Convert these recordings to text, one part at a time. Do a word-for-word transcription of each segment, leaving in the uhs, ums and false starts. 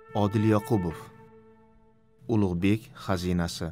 Odil Yoqubov. Ulug'bek xazinasi.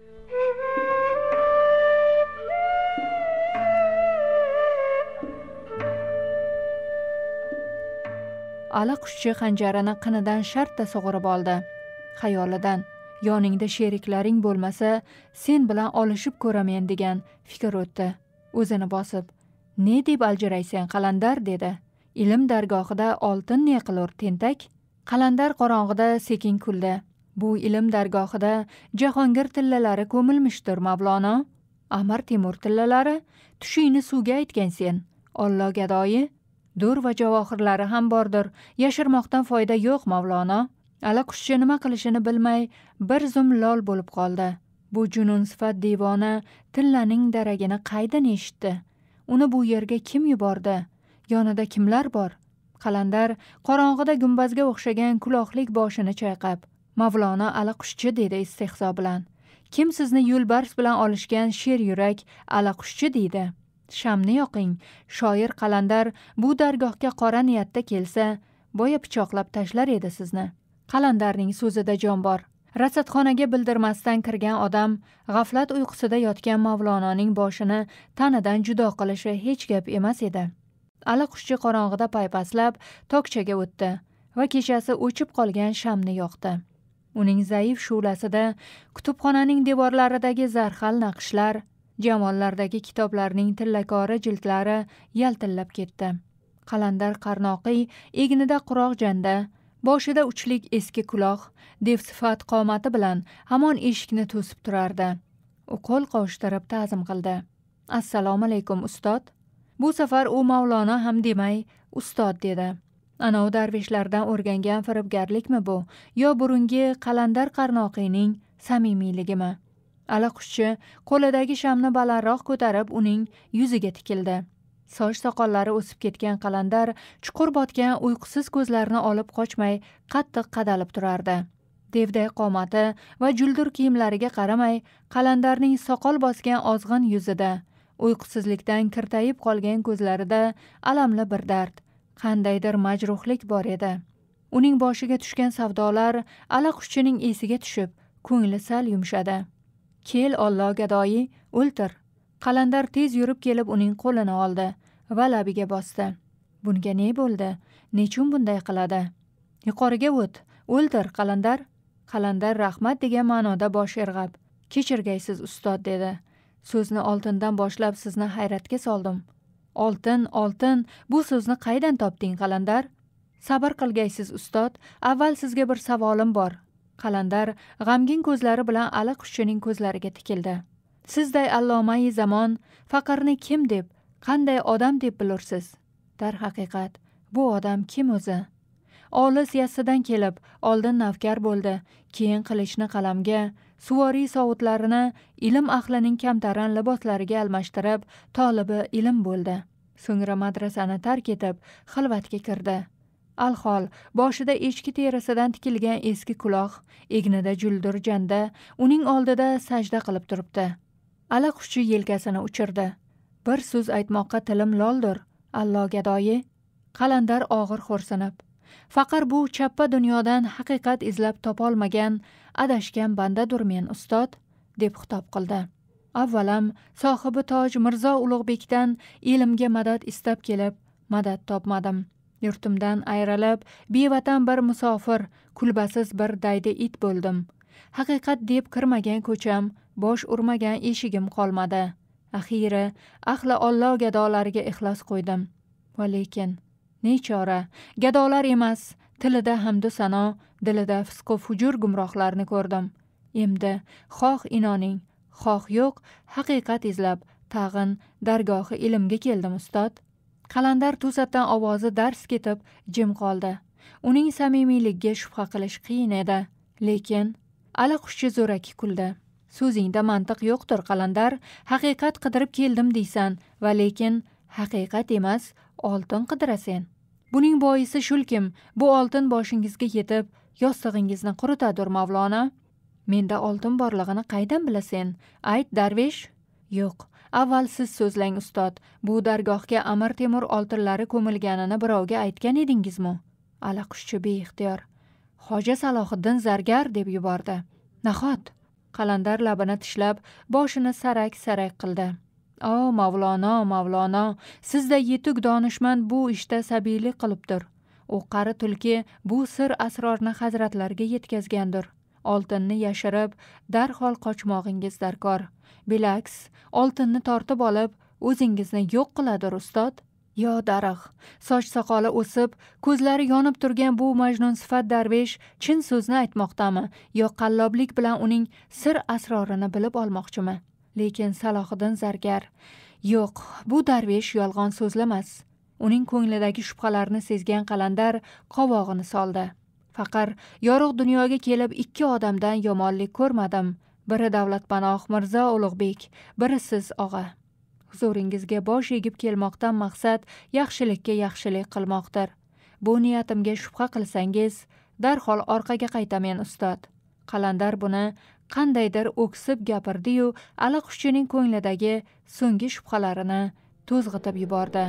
Ali qushchi xanjarini qinidan shartta sug'urib oldi. Xayolidan, yoningda sheriklaring bo'lmasa, sen bilan olishib ko'ramen degan fikr o'tdi. O'zini bosib, "Ne deb aljiraysan, Qalandar?" dedi. "Ilm dargohida oltin ne qilur, tentak?" Qalandar qorong'ida sekin kuldi. "Bu ilm dargohida Jahongir tillalari ko'milmishdir, Mavlono. Amir Temur tillalari, tushingni suvga aytgan sen. Ollo gadoyi, dur va javohirlari ham bordir. Yashirmoqdan foyda yo'q, Mavlono." Ali qushchi nima qilishini bilmay bir zum lol bo'lib qoldi. Bu junun sifat devona tillaning daragini qaydan eshitdi? Uni bu yerga kim yubordi? Yonida kimlar bor? Qalandar qorong'ida gumbazga o'xshagan quloqlik boshini chayqab, "Mavlono Ali qushchi" dedi istehzo bilan. "Kim sizni yo'lbars bilan olishgan sher yurak Ali qushchi deydi? Shamni yoqing. Shoir Qalandar bu dargohga qora niyatda kelsa, boya pichoqlab tashlar edi sizni." Qalandarning so'zida jon bor. Rasadxonaga bildirmasdan kirgan odam g'aflat uyqusida yotgan Mavlononing boshini tanidan judo qilishi hech gap emas edi. Ali qushchi qorong'ida paypaslab tokchaga o'tdi va kechasi o'chib qolgan shamni yoqdi. Uning zaif shu'lasida kutubxonaning devorlaridagi zarhal naqshlar, jamollardagi kitoblarning tillakori jildlari yaltillab ketdi. Qalandar qarnoqiy egnida quroq janda, boshida uchlik eski quloq, devsifat qomati bilan hamon eshikni to'sib turardi. U qo'l qovushtirib ta'zim qildi. "Assalomu alaykum, ustod." Bu safar u Mavlono ham demay, "Ustod" dedi. Anov darvishlardan o'rgangan firibgarlikmi bu, yo burungi Qalandar qarnoqiyning samimiyligimi? Ali qushchi qo'lidagi shamni balandroq ko'tarib uning yuziga tikildi. Soch soqollari o'sib ketgan Qalandar chuqur botgan uyqusiz ko'zlarini olib qochmay qattiq qadalib turardi. Devday qomati va juldur kiyimlariga qaramay, Qalandarning soqol bosgan ozg'in yuzida, uyqusizlikdan kirtayib qolgan ko'zlarida alamli bir dard, qandaydir majruhlik bor edi. Uning boshiga tushgan savdolar Ali qushchining esiga tushib, ko'ngli sal yumshadi. "Kel, Ollo gadoyi, o'ltir." Qalandar tez yurib kelib uning qo'lini oldi va labiga bosdi. "Bunga ne bo'ldi? Nechun bunday qiladi?" "Yuqoriga o't, o'ltir, Qalandar." Qalandar rahmat degan ma'noda bosh irg'ab, "Kechirgaysiz, ustod" dedi. "So'zni oltindan boshlab sizni hayratga soldim." "Oltin, oltin, bu so'zni qaydan topding, Qalandar?" "Sabr qilgaysiz, ustod, avval sizga bir savolim bor." Qalandar g'amgin ko'zlari bilan Ali qushchining ko'zlariga tikildi. "Sizday allomai zamon faqirni kim deb, qanday odam deb bilursiz? Darhaqiqat, bu odam kim o'zi? Olis yassidan kelib, oldin navkar bo'ldi, keyin qilichni qalamga, suvoriy sovutlarini ilm ahlining kamtarin liboslariga almashtirib, tolibi ilm bo'ldi. So'ngra madrasani tark etib, xilvatga kirdi. Alhol boshida echki terisidan tikilgan eski quloq, egnida juldur janda uning oldida sajda qilib turibdi." Ali qushchi yelkasini uchirdi. "Bir so'z aytmoqqa tilim loldir, Allo gadoyi." Qalandar og'ir xo'rsinib, "Faqir bu chappa dunyodan haqiqat izlab topolmagan, adashgan bandadur men, ustod", deb xitob qildi. "Avvalam sohibi toj Mirzo Ulug'bekdan ilmga madad istab kelib, madad topmadim. Yurtimdan ayrilib, bevatan bir musofir, kulbasiz bir daydi it bo'ldim. Haqiqat deb kirmagan ko'cham, bosh urmagan eshigim qolmadi. Axiri ahli Ollo gadolariga ixlos qo'ydim. Va lekin nechora, gadolar emas, tilida hamdu sano, dilida fisq va fujur gumrohlarni ko'rdim. Endi xoh inoning, xoh yo'q, haqiqat izlab tag'in dargohi ilmga keldim, ustod." Qalandar to'satdan ovozi dars ketib jim qoldi. Uning samimiyligiga shubha qilish qiyin edi, lekin Ali qushchi zo'raki kuldi. "So'zingda mantiq yo'qdir, Qalandar. Haqiqat qidirib keldim deysan, va lekin haqiqat emas, oltin qidirasan. Buning boisi shulkim, bu oltin boshingizga yetib, yostig'ingizni quritadir, Mavlono. Menda oltin borlig'ini qaydan bilasan? Ayt, darvish." "Yo'q, avval siz so'zlang, ustod. Bu dargohga Amir Temur oltinlari ko'milganini birovga aytgan edingizmi?" Ali qushchi beixtiyor, Hoji Salohiddin zargar deb yubordi. Nahot? Qalandar labini tishlab, boshini sarak-sarak qildi. O Mavlono, Mavlono, sizda yetuk donishmand bu ishda sabiylik qilibdir. U qari tulki bu sir asrorni hazratlarga yetkazgandir. Oltinni yashirib, darhol qochmog'ingiz darkor. Bilaks, oltinni tortib olib, o'zingizni yo'q qiladir, ustod. Yo darix, soch soqoli o'sib, ko'zlari yonib turgan bu majnun sifat darvish chin so'zni aytmoqdami, yo qalloblik bilan uning sir asrorini bilib olmoqchimi? Lekin Salohiddin zargar, yo'q, bu darvish yolg'on so'zlamas. Uning ko'nglidagi shubhalarni sezgan Qalandar qovog'ini soldi. Faqat yorug' dunyoga kelib ikki odamdan yomonlik ko'rmadim. Biri Davlatpanoh Mirzo Ulug'bek, biri siz, og'a. Huzuringizga bosh egib kelmoqdan maqsad yaxshilikka yaxshilik qilmoqdir. Bu niyatimga shubha qilsangiz, darhol orqaga qaytamen, ustod. Qalandar buni qandaydir o'ksib gapirdi-yu, allaqushining ko'nglidagi so'nggi shubhalarini to'zg'itib yubordi.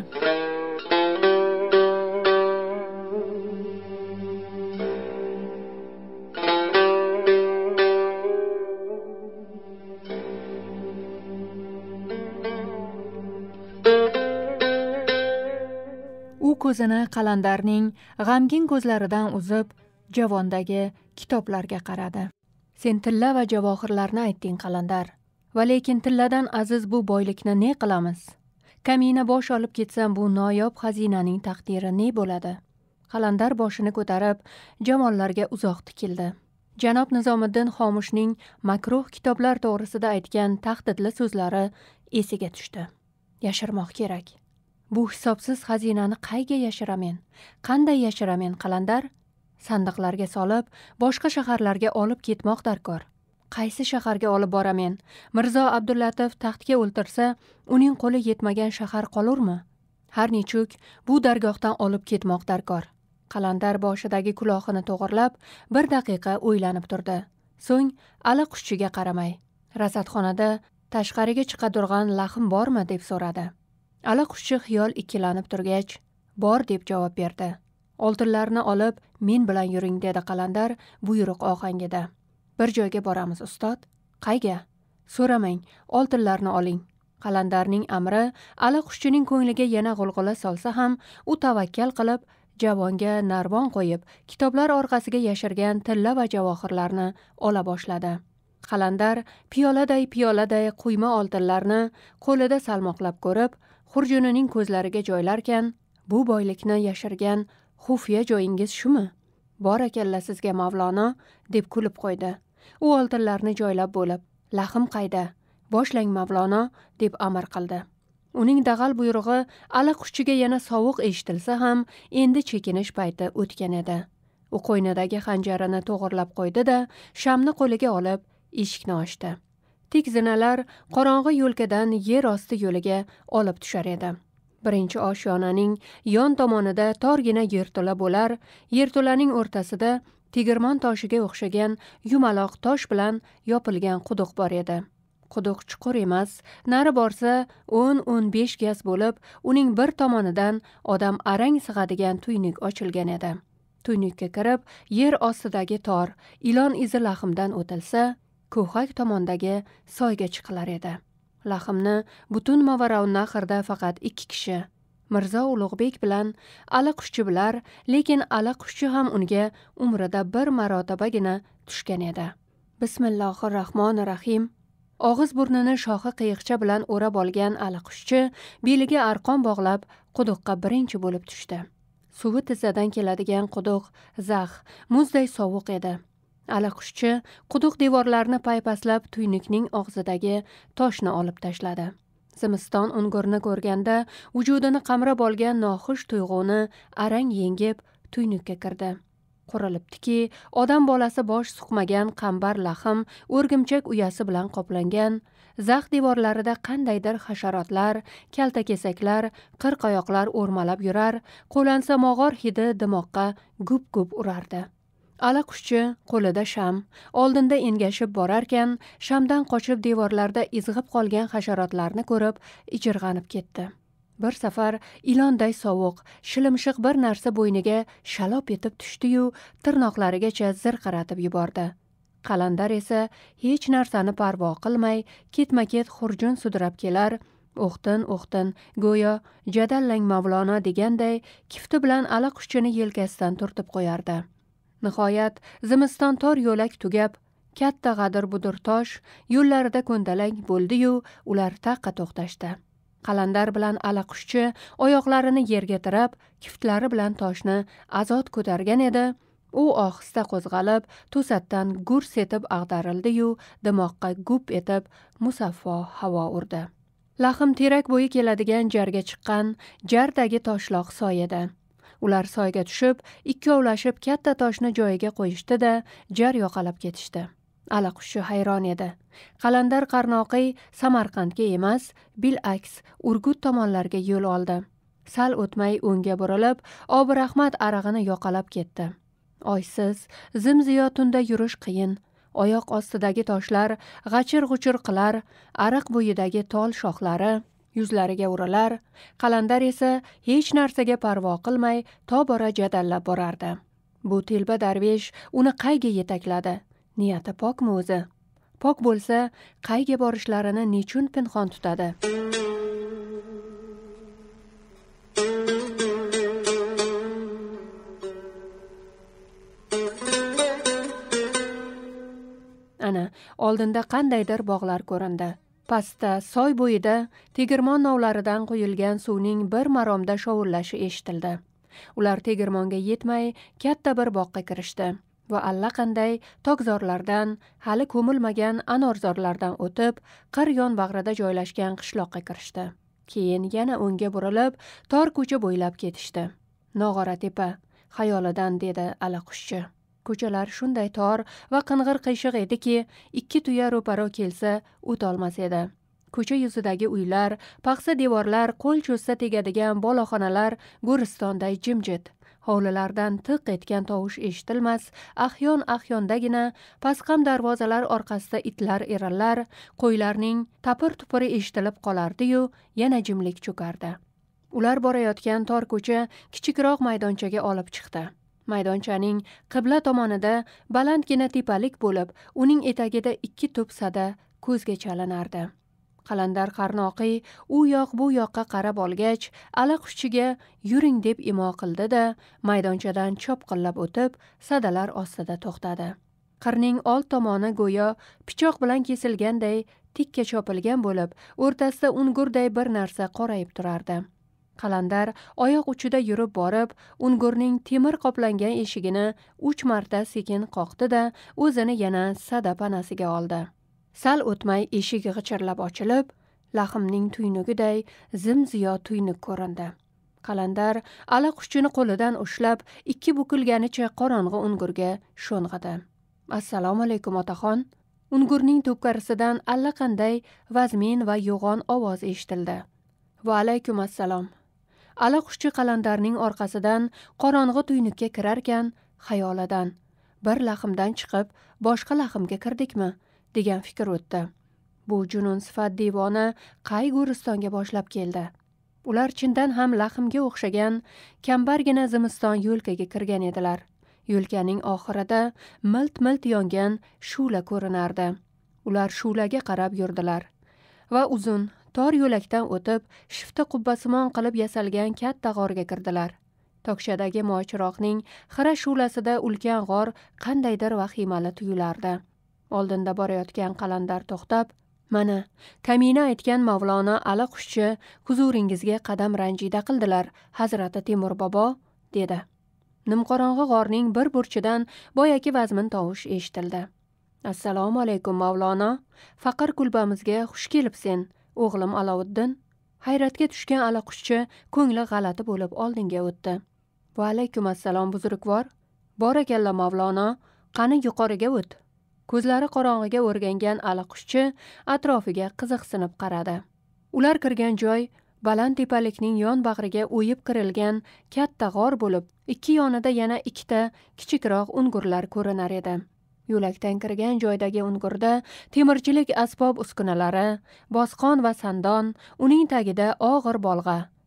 U ko'zini Qalandarning g'amgin ko'zlaridan uzib, javondagi kitoblarga qaradi. Sen tilla va javohirlarni aytding, Qalandar. Va lekin tilladan aziz bu boylikni ne qilamiz? Kamina bosh olib ketsam, bu noyob xazinaning taqdiri ne bo'ladi? Qalandar boshini ko'tarib, jamoallarga uzoq tikildi. Janob Nizomiddin Xomushning makruh kitoblar to'g'risida aytgan tahdidli so'zlari esiga tushdi. Yashirmoq kerak. Bu hisobsiz xazinani qayga yashiramen? Qanday yashiramen, Qalandar? Sandiqlarga solib, boshqa shaharlarga olib ketmoq darkor. Qaysi shaharga olib boramen? Mirzo Abdullatif taxtga o'ltirsa, uning qo'li yetmagan shahar qolurmi? Har nechuk bu dargohdan olib ketmoq darkor. Qalandar boshidagi kulohini to'g'irlab, bir daqiqa o'ylanib turdi. So'ng allaqushiga qaramay, rasadxonada tashqariga chiqadirgan laxm bormi deb so'radi. Allaqushi xiyol ikkilanib turgach, bor deb javob berdi. Oltinlarni olib, men bilan yuring, dedi Qalandar buyruq ohangida. Bir joyga boramiz, ustod. Qayga? So'ramang, oltinlarni oling. Qalandarning amri allaqushining ko'ngliga yana g'ulg'ula solsa ham, u tavakkal qilib, javonga narvon qo'yib, kitoblar orqasiga yashirgan tilla va javohirlarni ola boshladi. Qalandar piyoladay piyoladay quyma oltinlarni qo'lida salmoqlab ko'rib, xurjunining ko'zlariga joylarkan, bu boylikni yashirgan xufiya joyingiz shumi? Bor akalla sizga, Mavlono, deb kulib qo'ydi. U oltinlarni joylab bo'lib, laxm qayda? Boshlang, Mavlono, deb amr qildi. Uning dag'al buyrug'i allaqushiga yana sovuq eshitilsa ham, endi chekinish payti o'tgan edi. U qo'ynidagi xanjarini to'g'irlab qo'ydi-da, shamni qo'liga olib, eshikni ochdi. Tik zinalar qorong'i yo'lkadan yer osti yo'liga olib tushar edi. Birinchi oshyonaning yon tomonida torgina yerto'la bo'lar, yerto'laning o'rtasida tegirmon toshiga o'xshagan yumaloq tosh bilan yopilgan quduq bor edi. Quduq chuqur emas, nari borsa o'n o'n besh gaz bo'lib, uning bir tomonidan odam arang sig'adigan tuynik ochilgan edi. Tuynikka kirib, yer ostidagi tor, ilon izi laxmdan o'tilsa, ko'hak tomondagi soyga chiqilar edi. Laxmni butun Mavaravnaxrda faqat ikki kishi, Mirzo Ulug'bek bilan Allaqushi bilar, lekin Allaqushi ham unga umrida bir marotabagina tushgan edi. Bismillahirrohmanirrohim. Og'iz burnini shoxi qiyiqcha bilan o'rab olgan Allaqushi beliga arqon bog'lab quduqqa birinchi bo'lib tushdi. Suvi tizzadan keladigan quduq zax, muzday sovuq edi. Allaqushi quduq devorlarini paypaslab tuynikning og'zidagi toshni olib tashladi. Zimiston ungurini ko'rganda vujudini qamrab olgan noxush tuyg'uni arang yengib tuynikka kirdi. Qurilibdiki, odam bolasi bosh suqmagan qambar laxm o'rgimchak uyasi bilan qoplangan, zax devorlarida qandaydir hasharotlar, kaltakesaklar, qirqoyoqlar o'rmalab yurar, qo'lansa mog'or hidi dimoqqa gup-gup urardi. Allaqushi qo'lida sham, oldinda engashib borarkan, shamdan qochib devorlarda izg'ib qolgan hasharotlarni ko'rib, ijirg'anib ketdi. Bir safar ilonday sovuq, shilimshiq bir narsa bo'yniga shalop etib tushdi-yu, tirnoqlarigacha zirqiratib yubordi. Qalandar esa hech narsani parvo qilmay, ketma-ket xurjun sudrab kelar, o'xtin-o'xtin, go'yo jadallang Mavlono deganday kifti bilan allaqushtini yelkasidan turtib qo'yardi. Nihoyat zimiston tor yo'lak tugab, katta g'adir-budir tosh yo'llarida ko'ndalang bo'ldi-yu, ular taqqa to'xtashdi. Qalandar bilan allaqushchi oyoqlarini yerga tirab, kiftlari bilan toshni azod ko'targan edi. U ohista qo'zg'alib, to'satdan gurs etib ag'darildi-yu, dimoqqa gup etib musaffo havo urdi. Lahm terak bo'yi keladigan jarga chiqqan, jardagi toshloq soy edi. Ular soyga tushib, ikkovlashib katta toshni joyiga qo'yishdi-da, jar yoqalab ketishdi. Allaqushchi hayron edi. Qalandar Qarnoqiy Samarqandga emas, bil'aks Urgut tomonlarga yo'l oldi. Sal o'tmay o'ngga burilib, Obirahmat arig'ini yoqalab ketdi. Oysiz, zimziyo tunda yurish qiyin. Oyoq ostidagi toshlar g'achir-g'uchir qilar, ariq bo'yidagi tol shoxlari yuzlariga urilar. Qalandar esa hech narsaga parvo qilmay tobora jadallab borardi. Bu telba darvesh uni qayga yetakladi? Niyati pokmi o'zi? Pok bo'lsa, qayga borishlarini nechun pinhon tutadi? Ana, oldinda qandaydir bog'lar ko'rindi. Pastda soy bo'yida tegirmon novlaridan quyilgan suvning bir maromda shovullashi eshitildi. Ular tegirmonga yetmay katta bir boqqa kirishdi va allaqanday tokzorlardan, hali ko'milmagan anorzorlardan o'tib, qir yon bag'rida joylashgan qishloqqa kirishdi. Keyin yana o'ngga burilib, tor ko'cha bo'ylab ketishdi. Nog'ora tepa, xayolidan dedi allaqushchi. Ko'chalar shunday tor va qing'ir qiyshiq ediki, ikki tuya ro'paro kelsa o'tolmas edi. Ko'cha yuzidagi uylar, paxsa devorlar, qo'l cho'zsa tegadigan boloxonalar go'ristonday jimjit. Hovlilardan tiq etgan tovush eshitilmas, ahyon-ahyondagina pasqam darvozalar orqasida itlar irillar, qo'ylarning tapir-tupiri eshitilib qolardi-yu, yana jimlik cho'kardi. Ular borayotgan tor ko'cha kichikroq maydonchaga olib chiqdi. Maydonchaning qibla tomonida balandgina tepalik bo'lib, uning etagida ikki tup sada ko'zga chalinardi. Qalandar Qarnoqiy u yoq bu yoqqa qarab olgach, allaqushchiga yuring deb imo qildi-da, maydonchadan chopqillab o'tib, sadalar ostida to'xtadi. Qirning old tomoni go'yo pichoq bilan kesilganday tikka chopilgan bo'lib, o'rtasida ungurday bir narsa qorayib turardi. Qalandar oyoq uchida yurib borib, ungurning temir qoplangan eshigini uch marta sekin qoqdi-da, o'zini yana sada panasiga oldi. Sal o'tmay eshik g'ichirlab ochilib, lahmning tuynugiday zimziyo tuynuq ko'rindi. Qalandar allaqushchini qo'lidan ushlab, ikki bukilganicha qorong'i ungurga sho'ng'idi. Assalomu alaykum otaxon. Ungurning to'pkarisidan allaqanday vazmin va yo'g'on ovoz eshitildi. Va alaykum assalom. Allaqushchi Qalandarning orqasidan qorong'i tuynuqqa kirarkan, xayolidan bir lahmdan chiqib, boshqa lahmga kirdikmi degan fikr o'tdi. Bu junun sifat devona qay go'ristonga boshlab keldi? Ular chindan ham lahmga o'xshagan kambargina zimiston yo'lkaga kirgan edilar. Yo'lkaning oxirida milt-milt yongan shu'la ko'rinardi. Ular shu'laga qarab yurdilar va uzun tor yo'lakdan o'tib, shifta qubbasimon qilib yasalgan katta g'orga kirdilar. Tokshadagi moychiroqning xira shu'lasida ulkan g'or qandaydir vahimali tuyulardi. Oldinda borayotgan Qalandar to'xtab, "Mana, kamina aytgan Mavlono allaqushchi huzuringizga qadam ranjida qildilar, Hazrati Temur bobo", dedi. Nimqorong'i g'orning bir burchidan boyaki vazmin tovush eshitildi. "Assalomu alaykum Mavlono, faqir kulbamizga xush kelibsen, o'g'lim Alovuddin." Hayratga tushgan allaqushchi ko'ngli g'alati bo'lib oldinga o'tdi. "Va alaykum assalom buzrukvor. Borakalla Mavlono, qani yuqoriga o't." Ko'zlari qorong'iga o'rgangan allaqushchi atrofiga qiziqsinib qaradi. Ular kirgan joy baland tepalikning yon bag'riga o'yib kirilgan katta g'or bo'lib, ikki yonida yana ikkita kichikroq ungurlar ko'rinar edi. Yo'lakdan kirgan joydagi ungurda temirchilik asbob uskunalari, bosqon va sandon, uning tagida og'ir bolg'a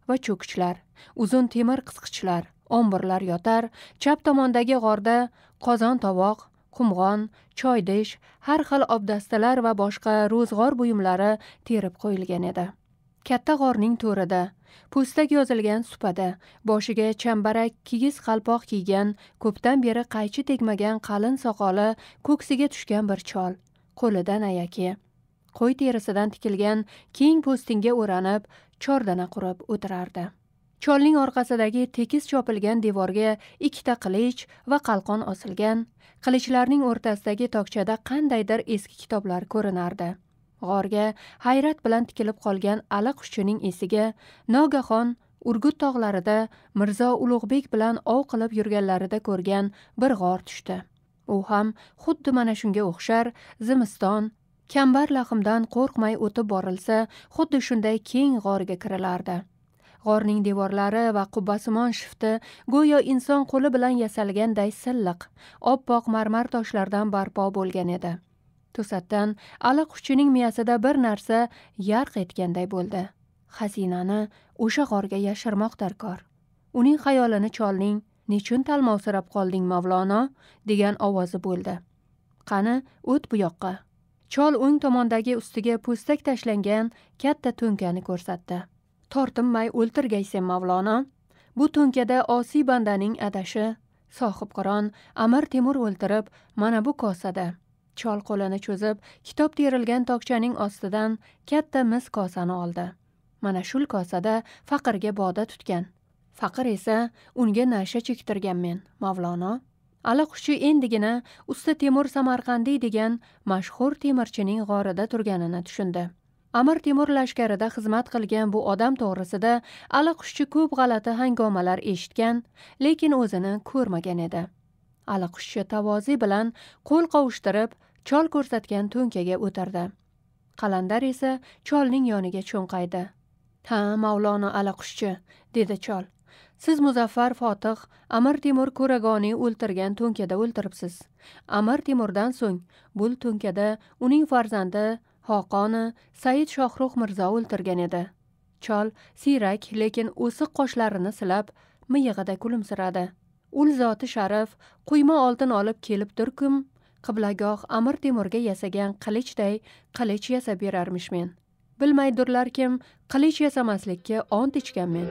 va cho'kichlar, uzun temir qisqichlar, omborlar yotar, chap tomondagi g'orda qozon tovoq, qumg'on, choydish, har xil obdastalar va boshqa ro'zg'or buyumlari terib qo'yilgan edi. Katta g'orning to'rida, po'stak yozilgan supada, boshiga chambarak kigiz qalpoq kiygan, ko'pdan beri qaychi tegmagan qalin soqoli ko'ksiga tushgan bir chol, qo'lida nayaki, qo'y terisidan tikilgan keng po'stinga o'ranib, chordana qurib o'tirardi. Cholning orqasidagi tekis chopilgan devorga ikkita qilich va qalqon osilgan, qilichlarning o'rtasidagi tokchada qandaydir eski kitoblar ko'rinardi. G'orga hayrat bilan tikilib qolgan Ali qushchining esiga nogahon Urgut tog'larida Mirzo Ulug'bek bilan ov qilib yurganlarida ko'rgan bir g'or tushdi. U ham xuddi mana shunga o'xshar, zimiston, kambar lahmdan qo'rqmay o'tib borilsa, xuddi shunday keng g'orga kirilardi. G'orning devorlari va qubbasimon shifti go'yo inson qo'li bilan yasalganday silliq, oppoq marmar toshlardan barpo bo'lgan edi. To'satdan Ali qushchining miyasida bir narsa yarq etganday bo'ldi. Xazinani o'sha g'orga yashirmoq darkor. Uning xayolini cholning "Nechun talmovsirab qolding, Mavlono?" degan ovozi bo'ldi. "Qani, o't bu yoqqa." Chol o'ng tomondagi ustiga po'stak tashlangan katta to'nkani ko'rsatdi. "Tortinmay o'ltirgaysen, Mavlono. Bu to'nkada osiy bandaning adashi, sohibqiron Amir Temur o'ltirib, mana bu kosada." Chol qo'lini cho'zib, kitob terilgan tokchaning ostidan katta mis kosani oldi. Mana shul kosada faqirga boda tutgan. Faqir esa unga nasha chektirganmen, Mavlono. Ali qushchi endigina Usta Temur Samarqandiy degan mashhur temirchining g'orida turganini tushundi. Amir Temur lashkarida xizmat qilgan bu odam to'g'risida Ali qushchi ko'p g'alati hangomalar eshitgan, lekin o'zini ko'rmagan edi. Ali qushchi tavozi bilan qo'l qovushtirib, chol ko'rsatgan to'nkaga o'tirdi. Qalandar esa cholning yoniga cho'nqaydi. "Ha, Mavlono Ali qushchi", dedi chol. "Siz Muzaffar Fotih Amir Temur Ko'ragoniy o'ltirgan to'nkada o'ltiribsiz. Amir Temurdan so'ng bu to'nkada uning farzandi Xoqoni Said Shohrux Mirzo o'ltirgan edi." Chol siyrak, lekin o'siq qoshlarini silab, miyig'ida kulimsiradi. "Ul zoti sharif quyma oltin olib kelibdir-kum, qiblagoh Amir Temurga yasagan qilichday qilich yasab berarmishmen. Bilmaydurlarkim, qilich yasamaslikka ont ichganmen."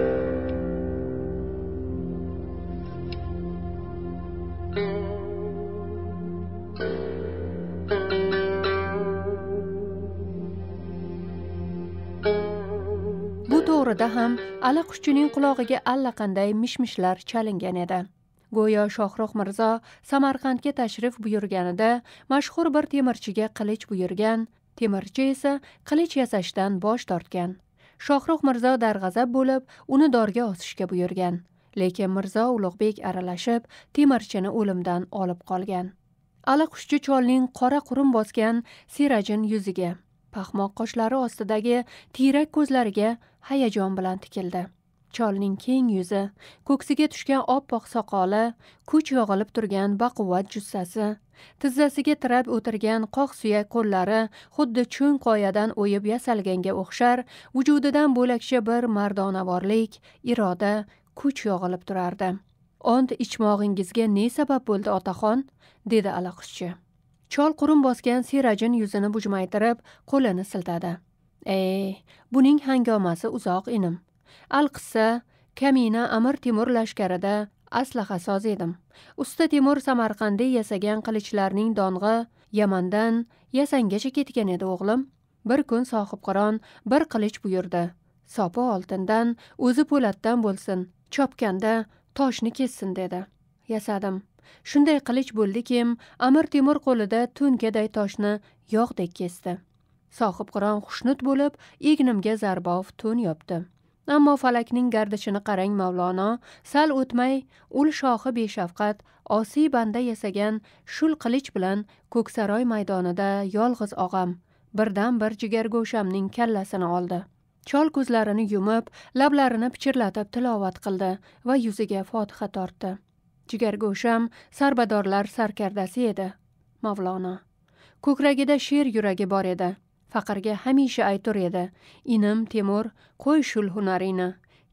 Bu to'g'rida ham Ali qushchining qulog'iga allaqanday mishmishlar chalingan edi. Go'yo Shohrux Mirzo Samarqandga tashrif buyurganida mashhur bir temirchiga qilich buyurgan, temirchi esa qilich yasashdan bosh tortgan. Shohrux Mirzo darg'azab bo'lib, uni dorga osishga buyurgan, lekin Mirzo Ulug'bek aralashib, temirchini o'limdan olib qolgan. Ali qushchi cholning qora qurum bosgan sirajin yuziga, paxmoq qoshlari ostidagi tiyrak ko'zlariga hayajon bilan tikildi. Cholning keng yuzi, ko'ksiga tushgan oppoq soqoli, kuch yog'ilib turgan baquvvat jussasi, tizzasiga tirab o'tirgan qoq suyak qo'llari xuddi cho'ng qoyadan o'yib yasalganga o'xshar, vujudidan bo'lakcha bir mardonavorlik, iroda, kuch yog'ilib turardi. "Ont ichmog'ingizga ne sabab bo'ldi, otaxon?" dedi Ali qushchi. Chol qurum bosgan sirajin yuzini bujmaytirib, qo'lini siltadi. "Ey, buning hangomasi uzoq inim. Al-qissa, kamina Amir Temur lashkarida aslahasoz edim. Usta Temur Samarqandiy yasagan qilichlarning dong'i Yamandan yasangacha ketgan edi, o'g'lim. Bir kun sohibqiron bir qilich buyurdi. Sopi oltindan, o'zi po'latdan bo'lsin, chopganda toshni kessin dedi. Yasadim. Shunday qilich bo'ldikim, Amir Temur qo'lida to'nkaday toshni yog'dek kesdi. Sohibqiron xushnud bo'lib, egnimga zarbov to'n yopdi. Ammo falakning gardishini qarang, Mavlono, sal o'tmay ul shohi beshafqat osiy banda yasagan shul qilich bilan Ko'ksaroy maydonida yolg'iz og'am birdan bir jigargo'shamning kallasini oldi. Chol ko'zlarini yumib, lablarini pichirlatib tilovat qildi va yuziga fotiha tortdi. Jigargo'sham sarbadorlar sarkardasi edi, Mavlono. Ko'kragida sher yuragi bor edi. Faqirga hamisha aytur edi: "Inim Temur, qo'y shul hunaringni.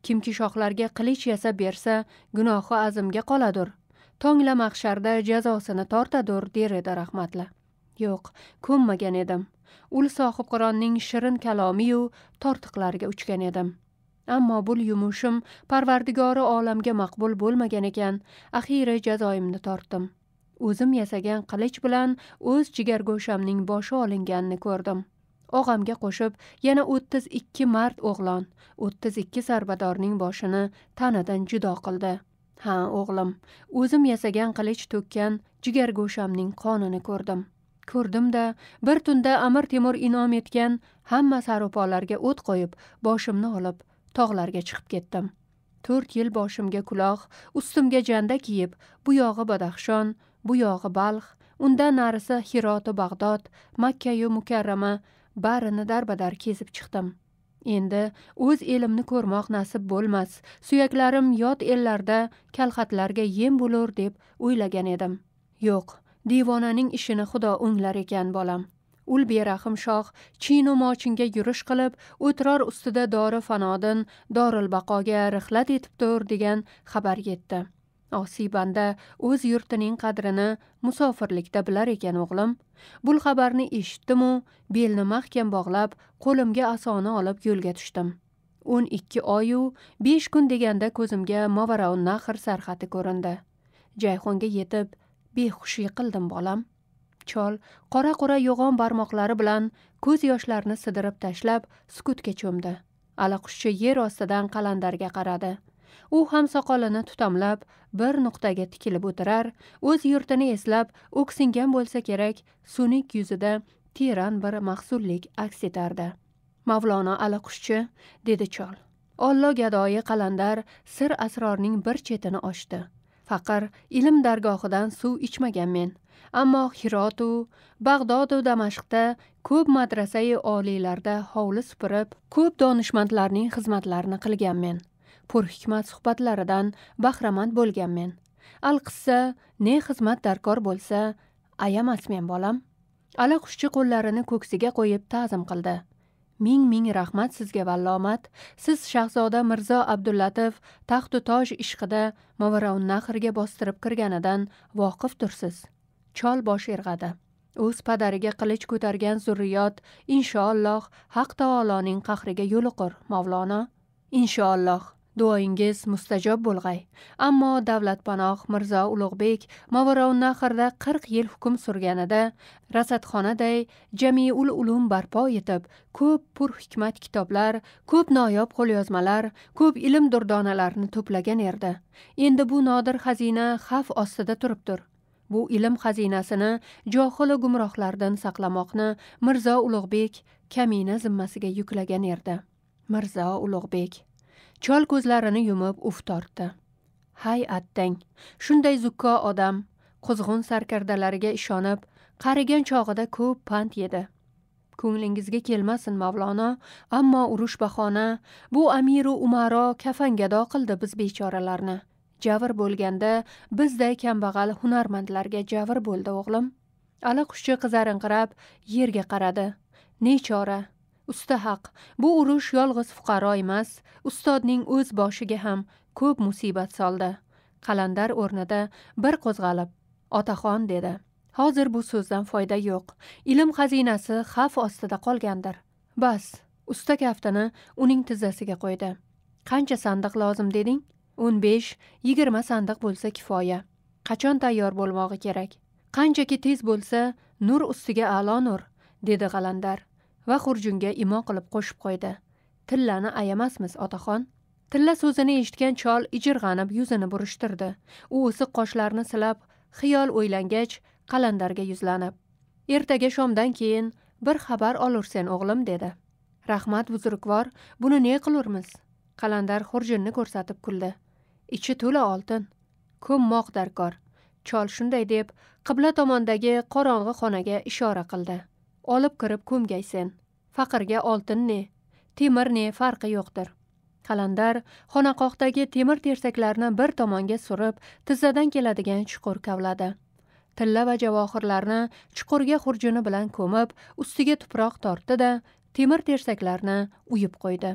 Kimki shohlarga qilich yasab bersa, gunohi azimga qoladur. Tongla mahsharda jazosini tortadur, der edi rahmatli. Yo'q, ko'nmagan edim. Ul sohib Qur'onning shirin kalomiyu tortiqlariga uchgan edim. Ammo bu yumushim Parvardigori olamga maqbul bo'lmagan ekan, axiri jazoimni tortdim. O'zim yasagan qilich bilan o'z jigargo'shamning boshi olinganini ko'rdim. Og'amga qo'shib yana o'ttiz ikki mard o'g'lon, o'ttiz ikki sarbadorning boshini tanadan judo qildi. Ha, o'g'lim, o'zim yasagan qilich to'kkan jigargo'shamning qonini ko'rdim. Ko'rdim-da, bir tunda Amir Temur inom etgan hamma saropolarga o't qo'yib, boshimni olib tog'larga chiqib ketdim. to'rt yil boshimga kuloq, ustimga janda kiyib, bu yog'i Badaxshon, bu yog'i Balx, undan narisi Hirot va Bag'dod, Makka yu Mukarrama barini darbadar kezib chiqdim. Endi o'z elimni ko'rmoq nasib bo'lmas, suyaklarim yot ellarda kalxatlarga yem bo'lur deb o'ylagan edim. Yo'q, devonaning ishini Xudo o'nglar ekan bolam. Ul berahim shoh chinu mochinga yurish qilib, o'tirar ustida dori fanodin Dorul Baqoga rihlat etibdir degan xabar yetdi. Osiy banda o'z yurtining qadrini musofirlikda bilar ekan o'g'lim. Bu xabarni eshitdim-u, belni mahkam bog'lab, qo'limga asoni olib yo'lga tushdim. o'n ikki oy-u besh kun deganda ko'zimga Mavaraun Nahr sarhati ko'rindi. Jayxonga yetib behush yiqildim bolam. Chol qora-qora yo'g'on barmoqlari bilan ko'z yoshlarini sidirib tashlab sukutga cho'mdi. Alaqushchi yer ostidan Qalandarga qaradi. U ham soqolini tutamlab bir nuqtaga tikilib o'tirar, o'z yurtini eslab o'ksingan bo'lsa kerak, sunik yuzida teran bir mahzunlik aks etardi. Mavlono Alaqushchi, dedi chol. Ollo gadoyi Qalandar sir asrorning bir chetini ochdi. Faqir ilm dargohidan suv ichmagan men. Ammo Hirotu, Bag'dodu Damashqda ko'p madrasai oliylarda hovli supurib, ko'p donishmandlarning xizmatlarini qilganmen. Pur hikmat suhbatlaridan bahramand bo'lganmen. Al-qissa ne xizmat darkor bo'lsa, ayamasmen bolam. Alaqushchi qo'llarini ko'ksiga qo'yib ta'zim qildi. Ming ming rahmat sizga vallomat. Siz Shahzoda Mirzo Abdullatif taxtu toj ishqida Mavaraun Nahrga bostirib kirganidan voqifdirsiz. Chol bosh irg'adi. O'z padariga qilich ko'targan zurriyot inshaalloh Haq taoloning qahriga yo'liqur, Mavlono. Inshaalloh. Duoyingiz mustajob bo'lg'ay. Ammo davlatpanoh Mirzo Ulug'bek Mavaraun Nahrda qirq yil hukm surganida rasadxonaday jamiul ulum barpo etib, ko'p pur hikmat kitoblar, ko'p noyob qo'lyozmalar, ko'p ilm durdonalarini to'plagan edi. Endi bu nodir xazina xavf ostida turibdir. Bu ilm xazinasini johil gumrohlardan saqlamoqni Mirzo Ulug'bek kamina zimmasiga yuklagan edi. Mirzo Ulug'bek chol ko'zlarini yumib uf tortdi. Hay attang, shunday zukko odam quzg'un sarkardalariga ishonib, qarigan chog'ida ko'p pand yedi. Ko'nglingizga kelmasin Mavlono, ammo urush bahona, bu amiru umaro kafangado qildi biz bechoralarni. Javr bo'lganda bizday kambag'al hunarmandlarga javr bo'ldi o'g'lim. Alaqushchi qizarinqirab yerga qaradi. Nechora? Usta haq, bu urush yolg'iz fuqaro emas, ustodning o'z boshiga ham ko'p musibat soldi. Qalandar o'rnida bir qo'zg'alib, otaxon dedi. Hozir bu so'zdan foyda yo'q. Ilm xazinasi xavf ostida qolgandir. Bas, usta kaftini uning tizzasiga qo'ydi. Qancha sandiq lozim deding? o'n besh yigirma sandiq bo'lsa kifoya. Qachon tayyor bo'lmog'i kerak? Qanchaki tez bo'lsa, nur ustiga a'lo nur, dedi Qalandar. Va xurjunga imo qilib qo'shib qo'ydi. Tillani ayamasmiz, otaxon. Tilla so'zini eshitgan chol ijirg'anib yuzini burishtirdi. U o'siq qoshlarini silab, xiyol o'ylangach, Qalandarga yuzlanib, ertaga shomdan keyin bir xabar olursen o'g'lim, dedi. Rahmat buzrukvor, buni ne qilurmiz? Qalandar xurjunni ko'rsatib kuldi. Ichi to'la oltin, ko'mmoq darkor. Chol shunday deb qibla tomondagi qorong'i xonaga ishora qildi. Olib kirib ko'mgaysen. Faqirga oltin ne, temir ne farqi yo'qdir. Qalandar xonaqoqdagi temir tersaklarni bir tomonga surib, tizzadan keladigan chuqur kavladi. Tilla va javohirlarni chuqurga xurjuni bilan ko'mib, ustiga tuproq tortdi-da, temir tersaklarni uyib qo'ydi.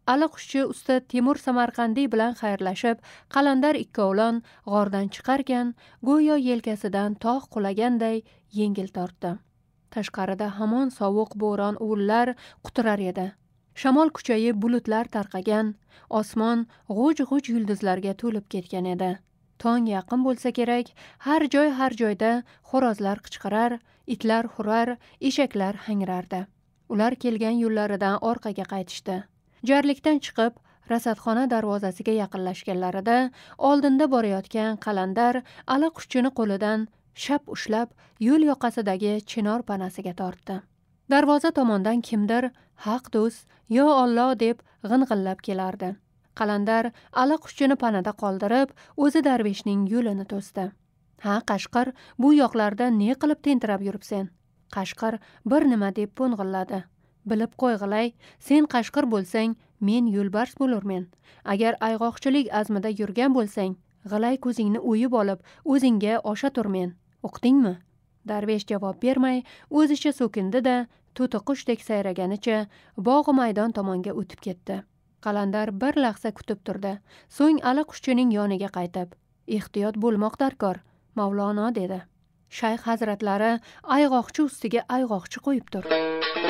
Aliqushchi usta Temur Samarqandiy bilan xayrlashib, Qalandar ikkovlon g'ordan chiqarkan, go'yo yelkasidan tog' qulaganday yengil tortdi. Tashqarida hamon sovuq bo'ron uvullar quturar edi. Shamol kuchayib bulutlar tarqagan, osmon g'uj-g'uj yulduzlarga to'lib ketgan edi. Tong yaqin bo'lsa kerak, har joy har joyda xo'rozlar qichqirar, itlar hurar, eshaklar hangrardi. Ular kelgan yo'llaridan orqaga qaytishdi. Jarlikdan chiqib, rasadxona darvozasiga yaqinlashganlarida oldinda borayotgan Qalandar Aliqushchini qo'lidan shap ushlab, yo'l yoqasidagi chinor panasiga tortdi. Darvoza tomondan kimdir haq do'st, yo Alloh deb g'ing'illab kelardi. Qalandar Aliqushchini panada qoldirib, o'zi darveshning yo'lini to'sdi. "Ha, Qashqir, bu yoqlarda ne qilib tentirab yuribsen?" Qashqir bir nima deb po'ng'illadi. "Bilib qo'y g'ilay, sen Qashqir bo'lsang, men yo'lbars bo'lurmen. Agar ayg'oqchilik azmida yurgan bo'lsang, g'ilay ko'zingni o'yib olib, o'zingga osha turmen. Uqdingmi?" Darvesh javob bermay, o'zicha so'kindi-da, to'tiqushdek sayraganicha bog' maydon tomonga o'tib ketdi. Qalandar bir lahza kutib turdi. So'ng Aliqushchining yoniga qaytib, "Ehtiyot bo'lmoq darkor, Mavlono" dedi. "Shayx hazratlari ayg'oqchi ustiga ayg'oqchi qo'yibdir."